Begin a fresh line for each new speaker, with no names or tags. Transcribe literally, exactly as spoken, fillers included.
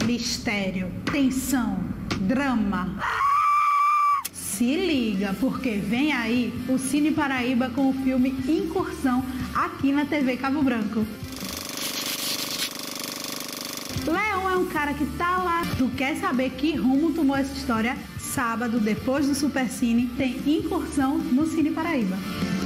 mistério, tensão, drama. Se liga, porque vem aí o Cine Paraíba com o filme Incursão aqui na T V Cabo Branco. Leão é um cara que tá lá. Tu quer saber que rumo tomou essa história? Sábado, depois do Supercine, tem Incursão no Cine Paraíba.